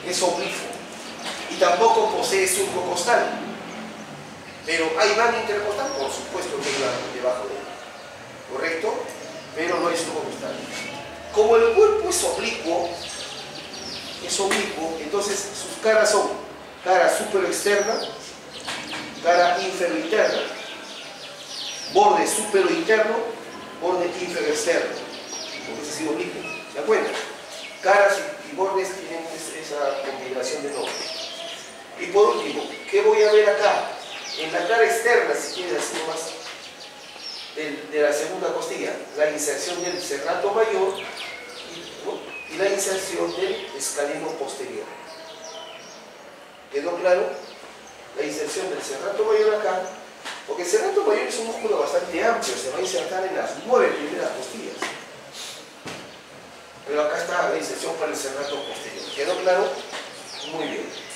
es oblicuo y tampoco posee surco costal. Pero hay banda intercostal, por supuesto que va debajo de él, ¿correcto? Pero no hay surco costal. Como el cuerpo es oblicuo, entonces sus caras son cara supero-externa, cara infero-interna, borde supero-interno, borde infero-externo, porque es así oblicuo, ¿se dan cuenta? Caras y bordes tienen esa combinación de nombres. Y por último, ¿qué voy a ver acá? En la cara externa, si quieres así nomás, de la segunda costilla, la inserción del serrato mayor y la inserción del escaleno posterior. ¿Quedó claro? La inserción del serrato mayor acá, porque el serrato mayor es un músculo bastante amplio, se va a insertar en las 9 primeras costillas. Pero acá está la inserción para el serrato posterior. ¿Quedó claro? Muy bien.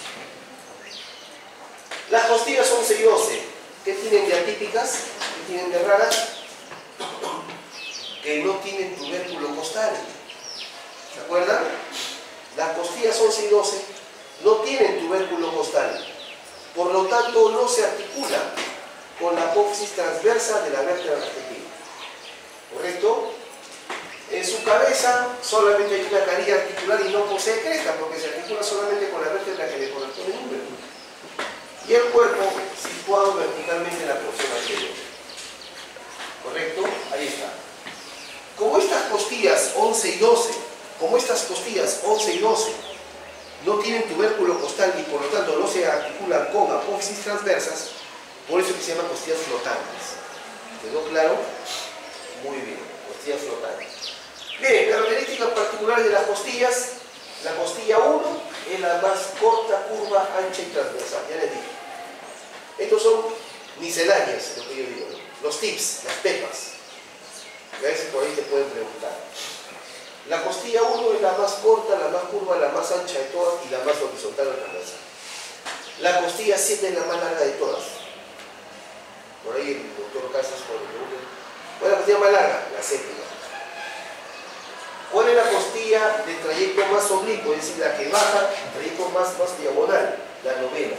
Las costillas 11 y 12, ¿qué tienen de atípicas? ¿Qué tienen de raras? Que no tienen tubérculo costal. ¿Se acuerdan? Las costillas 11 y 12 no tienen tubérculo costal. Por lo tanto, no se articula con la apófisis transversa de la vértebra respectiva. ¿Correcto? En su cabeza solamente hay una carilla articular y no posee cresta, porque se articula solamente con la vértebra que le corresponde el número. Y el cuerpo situado verticalmente en la porción anterior. ¿Correcto? Ahí está. Como estas costillas 11 y 12, no tienen tubérculo costal y por lo tanto no se articulan con apófisis transversas, por eso que se llaman costillas flotantes. ¿Quedó claro? Muy bien, costillas flotantes. Bien, características particulares de las costillas. La costilla 1 es la más corta, curva, ancha y transversal, ya les dije. Estos son misceláneas, lo que yo digo, ¿no? Los tips, las pepas. A veces por ahí te pueden preguntar. La costilla 1 es la más corta, la más curva, la más ancha de todas y la más horizontal o transversal. La costilla 7 es la más larga de todas. Por ahí el doctor Casas cuando pregunta, ¿cuál es la costilla más larga? La séptima. ¿Cuál es la costilla de trayecto más oblicuo? Es decir, la que baja, trayecto más diagonal, la novena.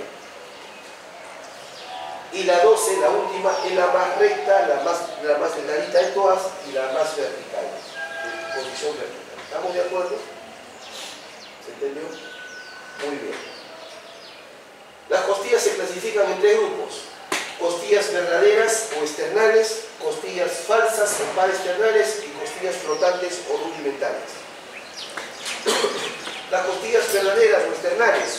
Y la 12, la última, es la más recta, la más delgadita de todas y la más vertical, de posición vertical. ¿Estamos de acuerdo? ¿Se entendió? Muy bien. Las costillas se clasifican en 3 grupos. Costillas verdaderas o externales, costillas falsas o paraexternales y costillas flotantes o rudimentarias. Las costillas verdaderas o externales.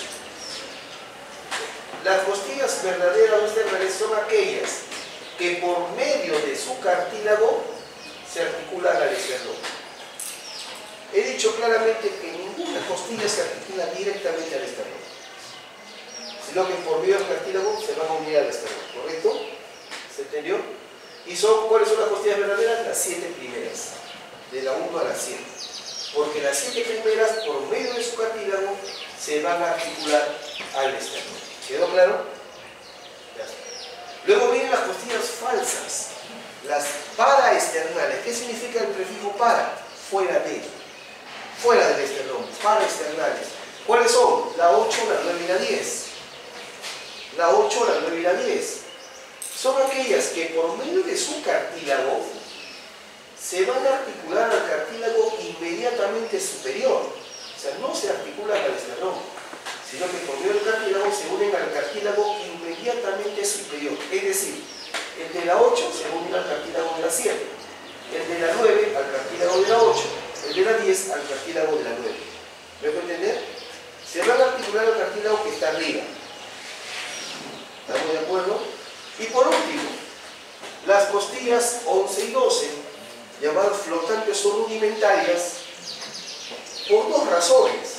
Las costillas verdaderas o externales son aquellas que por medio de su cartílago se articulan al esternón. He dicho claramente que ninguna costilla se articula directamente al esternón, sino que por medio del cartílago se van a unir al esternón, ¿correcto? ¿Se entendió? ¿Y cuáles son las costillas verdaderas? Las 7 primeras, de la 1 a la 7. Porque las 7 primeras, por medio de su cartílago, se van a articular al esternón. ¿Quedó claro? Ya está. Luego vienen las costillas falsas, las paraexternales. ¿Qué significa el prefijo para? Fuera del esternón, paraexternales. ¿Cuáles son? La 8, la 9 y la 10. La 8, la 9 y la 10. Son aquellas que por medio de su cartílago se van a articular al cartílago inmediatamente superior. O sea, no se articulan al esternón, sino que por medio del cartílago se unen al cartílago inmediatamente superior. Es decir, el de la 8 se une al cartílago de la 7, el de la 9 al cartílago de la 8, el de la 10 al cartílago de la 9. ¿Me puedo entender? Se van a articular al cartílago que está arriba. ¿Estamos de acuerdo? Y por último, las costillas 11 y 12, llamadas flotantes o rudimentarias, por dos razones.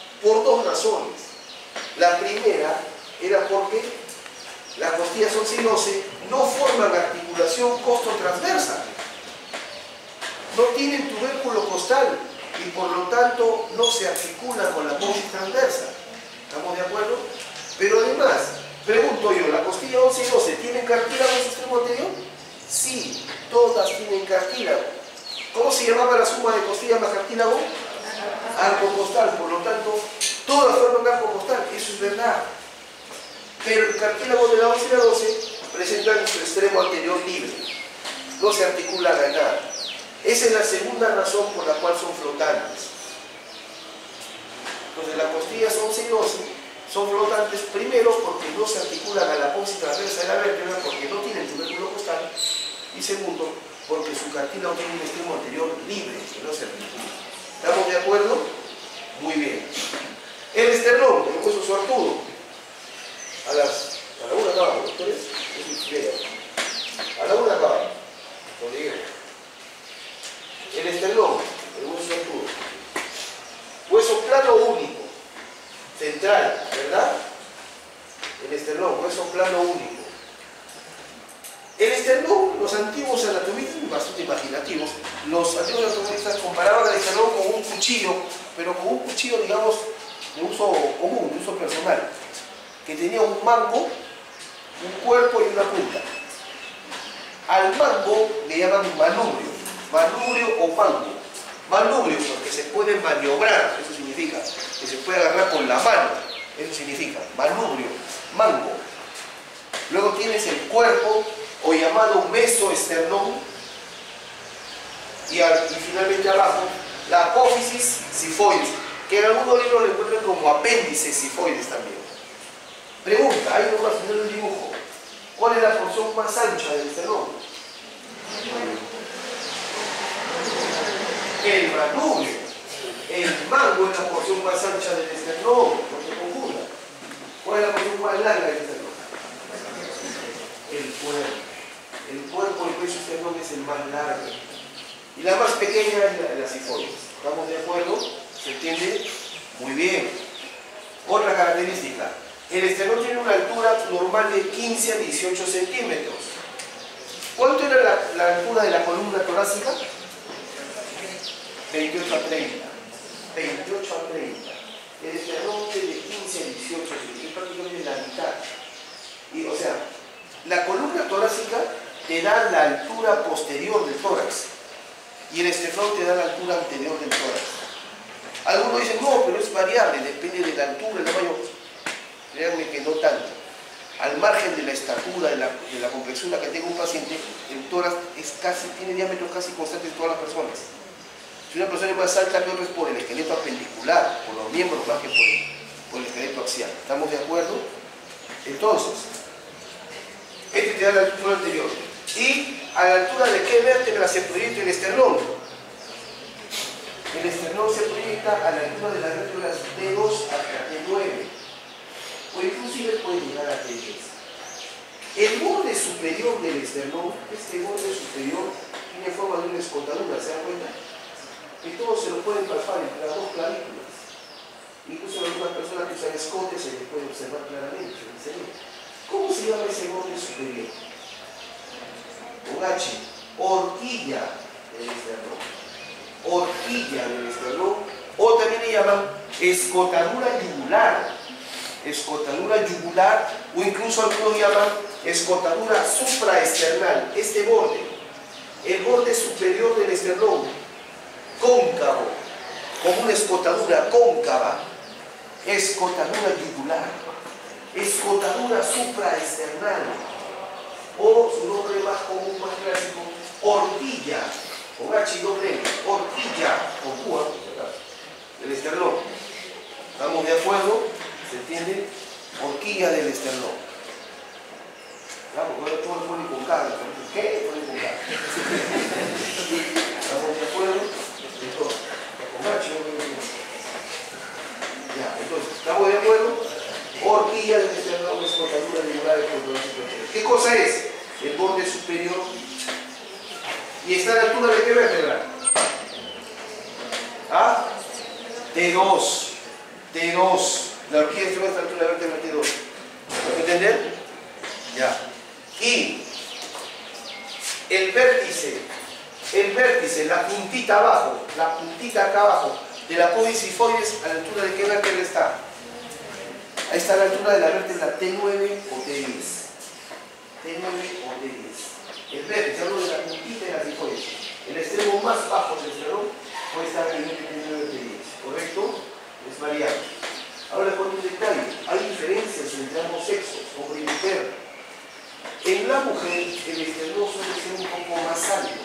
La primera era porque las costillas 11 y 12 no forman articulación costo-transversa, no tienen tubérculo costal y por lo tanto no se articulan con la apófisis transversa. ¿Estamos de acuerdo? Pero además, pregunto yo, ¿la costilla 11 y 12 tienen cartílago en su extremo anterior? Sí, todas tienen cartílago. ¿Cómo se llamaba la suma de costilla más cartílago? Arco costal, por lo tanto, todas forman eso es verdad. Pero el cartílago de la 11 y la 12 presentan su extremo anterior libre. No se articulan a nada. Esa es la segunda razón por la cual son flotantes. Entonces las costillas 11 y 12 son flotantes primero porque no se articulan a la apófisis transversa de la vértebra, porque no tienen tubérculo costal, y segundo, porque su cartílago tiene un extremo anterior libre, que no se articula. ¿Estamos de acuerdo? Muy bien. El esternón, el hueso suertudo, a la 1 acabamos, ¿no? A la 1 acabamos, donde lleguemos. El esternón, el hueso suertudo, hueso plano único, central, ¿verdad? El esternón, hueso plano único. El esternón, los antiguos anatomistas, bastante imaginativos, los antiguos anatomistas comparaban al esternón con un cuchillo, pero con un cuchillo, digamos, de uso común, de uso personal, que tenía un mango, un cuerpo y una punta. Al mango le llaman manubrio o mango. Manubrio porque se puede maniobrar, eso significa, que se puede agarrar con la mano, eso significa, manubrio, mango. Luego tienes el cuerpo, o llamado mesoesternón, y finalmente abajo, la apófisis sifoides, que en algunos libros le encuentran como apéndices sifoides también. Pregunta, ahí nomás en el dibujo, ¿cuál es la porción más ancha del esternón? El manubrio. El mango es la porción más ancha del esternón, no se confunda. ¿Cuál es la porción más larga del esternón? El cuerpo. El cuerpo del pecho esternón es el más largo. Y la más pequeña es la sifoides. ¿Estamos de acuerdo? ¿Se entiende? Muy bien. Otra característica. El esternón tiene una altura normal de 15 a 18 centímetros. ¿Cuánto era la altura de la columna torácica? 28 a 30. 28 a 30. El esternón es de 15 a 18 centímetros, prácticamente la mitad. Y, o sea, la columna torácica te da la altura posterior del tórax y el esternón te da la altura anterior del tórax. Algunos dicen, no, pero es variable, depende de la altura, el tamaño. Créanme que no tanto. Al margen de la estatura, de la complexión que tenga un paciente, el tórax tiene diámetros casi constantes en todas las personas. Si una persona es más alta que otra es por el esqueleto apendicular, por los miembros más que por el esqueleto axial. ¿Estamos de acuerdo? Entonces, este te da la altura anterior. ¿Y a la altura de qué vértebra se proyecta el esternón? El esternón se proyecta a la altura de las vértebras T2 hasta T9. O inclusive puede llegar a T10. El borde superior del esternón, este borde superior, tiene forma de una escotadura, ¿se dan cuenta? Que todos se lo pueden palpar entre las dos clavículas. Incluso en algunas personas que usan escote se les puede observar claramente. ¿Cómo se llama ese borde superior? Con H, horquilla del esternón. Horquilla del esternón, o también le llaman escotadura yugular. Escotadura yugular, o incluso algunos llaman escotadura supraesternal. Este borde, el borde superior del esternón, cóncavo, como una escotadura cóncava, escotadura yugular, escotadura supraesternal, o su nombre más común, más clásico, horquilla, con H y doble L, horquilla, con Q, del esternón. ¿Estamos de acuerdo? ¿Se entiende? Horquilla del esternón. Claro, porque ahora todo lo ponen con K. ¿Qué? Ponen con K. ¿Estamos de acuerdo? Entonces, con H, ya, entonces, ¿estamos de acuerdo? Horquilla del esternón, escotadura yugular, ¿qué cosa es? El borde superior. ¿Y está a la altura de qué vértebra? ¿Ah? T2. T2. La horquilla está a la altura de la vértebra T2. ¿Puedo entender? Ya. Y el vértice, la puntita abajo, la puntita acá abajo, de la apófisis sifoides, ¿a la altura de qué vértebra está? Ahí está a la altura de la vértebra T9 o T10. T9 o T10. El vértice, hablo de la puntita de la sifoides. El extremo más bajo del esternón puede estar en el T9 o T10. ¿Correcto? Es variable. Ahora con un detalle, hay diferencias entre ambos sexos, hombre y mujer. En la mujer el esternón suele ser un poco más alto.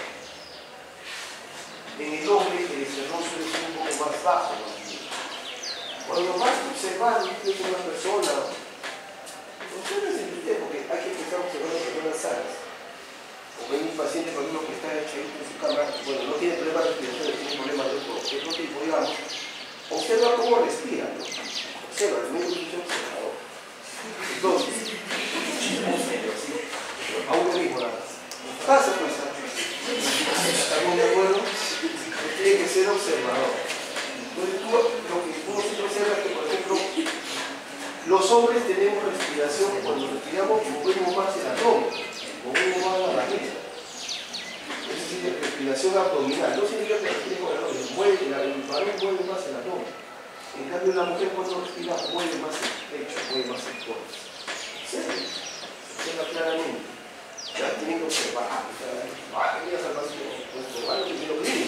En el hombre el esternón suele ser un poco más bajo. Cuando vas a observar una persona, observen entre ustedes, porque hay que empezar a observar las personas sanas. O ven un paciente, por ejemplo, que está echadito en su cama, bueno, no tiene problemas respiratorios, tiene problemas de otro tipo, digamos. Observa cómo respira, ¿no? Observa, el médico es un observador. Entonces, así, a uno mismo nada más. Pasa pues, ¿estamos de acuerdo? Tiene que ser observador. Entonces, lo que uno siempre observa es que, por ejemplo, los hombres tenemos respiración, cuando respiramos movemos más el abdomen, movemos más la barriga. Eso significa respiración abdominal, no significa que respire con el abdomen, el varón mueve más el abdomen. En cambio, la mujer cuando respira mueve más el pecho, mueve más el cuerpo. ¿Sí? Observa claramente. Ya tienen que observar. Quería salvación, pues observar lo que quiero creer.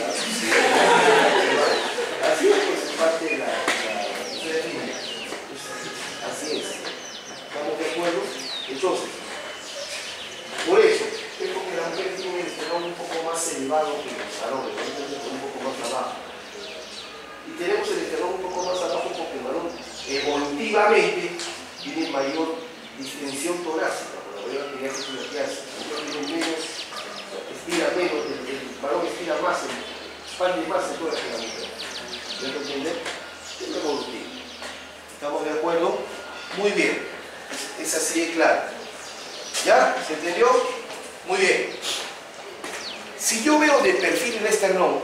Así es, pues, es parte de la línea. Así es. ¿Estamos de acuerdo? Entonces, por eso, es porque la mujer tiene el esternón un poco más elevado que los varones, un poco más abajo. Y tenemos el esternón un poco más abajo porque el varón evolutivamente tiene mayor distensión torácica, por la mayor actividad que hace. El varón tiene menos, estira menos, el varón estira más, expande más el tórax que la mujer. ¿Me entienden? Es evolutivo. ¿Estamos de acuerdo? Muy bien. Es así de claro. ¿Ya? ¿Se entendió? Muy bien. Si yo veo de perfil el esternón,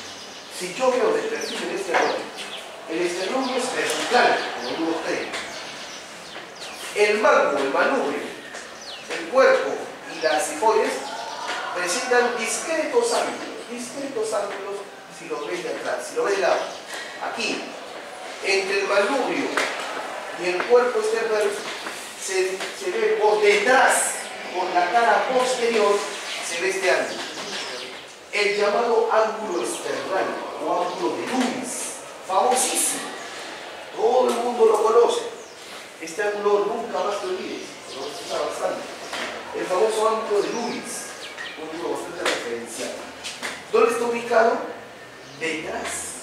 el esternón no es vertical, como algunos creen. El mango, el manubrio, el cuerpo y las sifoides presentan discretos ángulos si lo ves de atrás, si lo ves de lado. Aquí, entre el manubrio y el cuerpo externo se ve por detrás, por la cara posterior, se ve este ángulo. El llamado ángulo external o ángulo de Lewis, famosísimo. Todo el mundo lo conoce. Este ángulo nunca más te olvides, lo usa bastante. El famoso ángulo de Lewis, un ángulo bastante referencial. ¿Dónde está ubicado? Detrás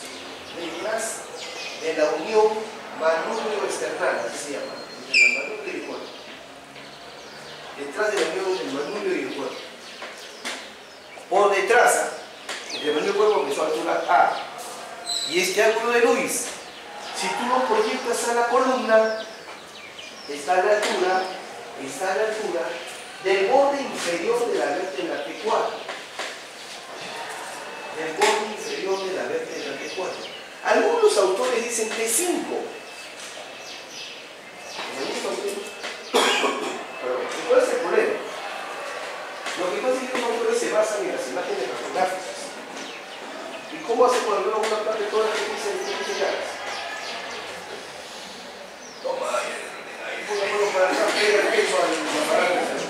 de la unión manubrio external, así se llama, entre el manubrio y el cuerpo. Detrás de la unión del manubrio y el cuerpo. Por detrás, entre el manubrio y el cuerpo, que es su altura A. Y este ángulo de Lewis, si tú lo proyectas a la columna, está a la altura del borde inferior de la vértebra T4. Del borde inferior de la vértebra T4. Algunos autores dicen T5. ¿Cuál es el problema? Lo que pasa es que los autores se basan en las imágenes fotográficas. ¿Y cómo hace cuando veo una parte toda la que dice llaves? Toma, ahí pon la mano para acá, pega el peso al aparato.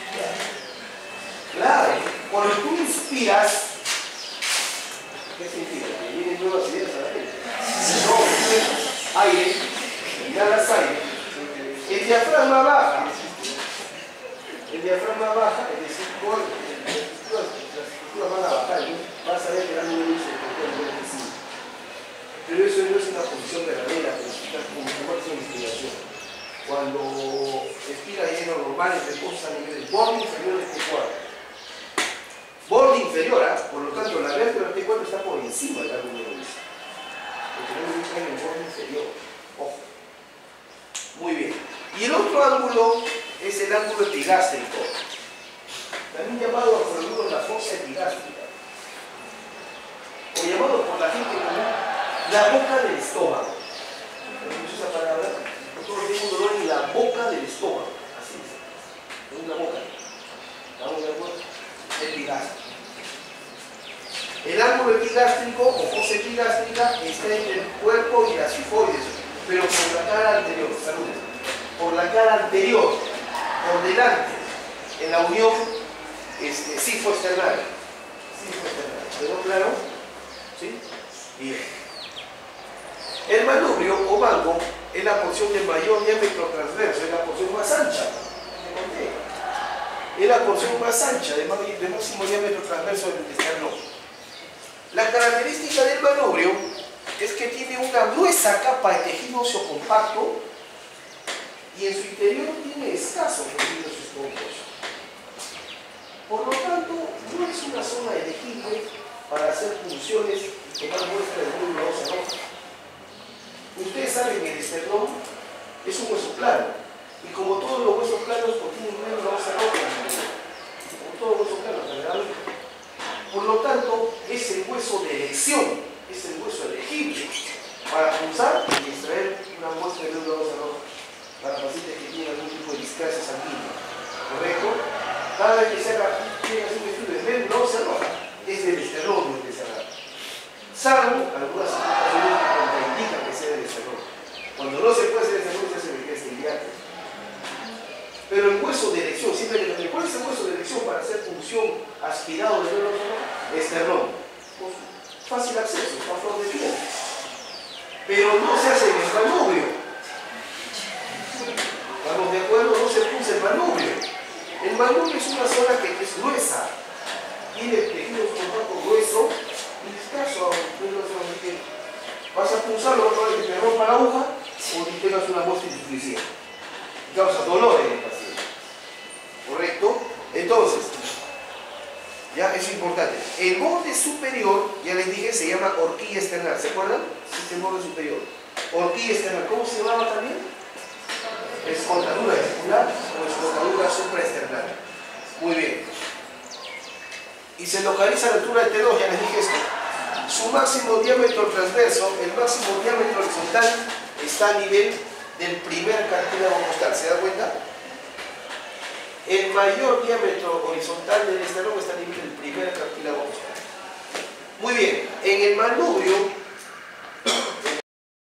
Claro, cuando tú inspiras, ¿qué significa? Que vienen nuevas ideas a la mente. No, aire, inhalas aire. El diafragma baja. El diafragma baja, es decir, las estructuras van a bajar. Vas a ver que el ángulo dice que sí. Pero eso no es una posición verdadera, pero estás como máxima inspiración. Cuando expira y es lo normal, es reposa a nivel del borde inferior de este cuadro. Borde inferior, por lo tanto, la vértebra del T4 está por encima del ángulo de Lewis. Porque no está en el borde inferior. Ojo. Muy bien. Y el otro ángulo es el ángulo epigástrico, también llamado por algunos la fosa epigástrica, o llamado por la gente como la boca del estómago. ¿Escuchas esa palabra? Nosotros tenemos dolor en la boca del estómago. Así es. En la boca. ¿Estamos de acuerdo? Epigástrico. El ángulo epigástrico o fosa epigástrica está entre el cuerpo y las sifoides, pero por la cara anterior. Saludos. Por la cara anterior, por delante, en la unión sifo-external. ¿Quedó claro? ¿Sí? Bien. El manubrio o mango es la porción de mayor diámetro transverso, es la porción más ancha. Es la porción más ancha de máximo diámetro transverso del esternón. La característica del manubrio es que tiene una gruesa capa de tejido óseo compacto y en su interior tiene escasos tejidos esponjosos. Por lo tanto, no es una zona elegible para hacer funciones y tomar muestra del glóbulo óseo rojo. Ustedes saben que el esternón es un hueso plano y como todos los huesos planos contienen un glóbulo óseo rojo, como todo hueso plano, generalmente. Por lo tanto, es el hueso de elección, es el hueso elegible para punzar y extraer una muestra de glóbulo óseo rojo para pacientes que tienen algún tipo de displasia sanguínea. ¿Correcto? Cada vez que se haga un estudio de glóbulo óseo rojo, es del esternón que se hará. Salvo algunas situaciones que contraindican que sea del esternón. Cuando no se puede hacer el esternón, se hace el iliaco. Pero el hueso de elección, siempre que nos ¿cuál es el hueso de elección para hacer función aspirado del glóbulo óseo rojo? Esternón. Pues, fácil acceso, a flor de piel. Pero no se hace en el manubrio. ¿Estamos de acuerdo? No se punza el manubrio. El manubrio es una zona que es gruesa. Tiene tejido compacto grueso y escaso. Vas a punzarlo, vas a que te rompa la aguja o que tengas una muestra insuficiente. Causa dolor en el paciente. ¿Correcto? Entonces, ya es importante. El borde superior, ya les dije, se llama horquilla esternal. ¿Se acuerdan? Este es el borde superior. Horquilla esternal. ¿Cómo se llamaba también? Escotadura escular o escotadura supraesternal. Muy bien. Y se localiza a la altura del T2, ya les dije esto. Su máximo diámetro transverso, el máximo diámetro horizontal, está a nivel del primer cartílago costal. ¿Se da cuenta? El mayor diámetro horizontal del esternón está a nivel del primer cartílago costal. Muy bien. En el manubrio